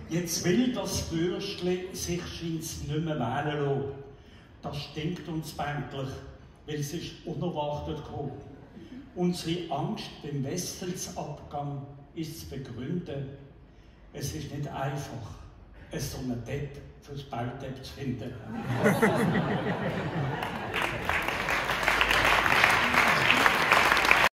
Jetzt will das Bürschli sich scheint's nicht mehr wählen lassen. Das stinkt uns bänklich, weil es ist unerwartet gekommen. Unsere Angst beim Wesselsabgang ist zu begründen. Es ist nicht einfach, so einen Depp fürs Baudepp zu finden.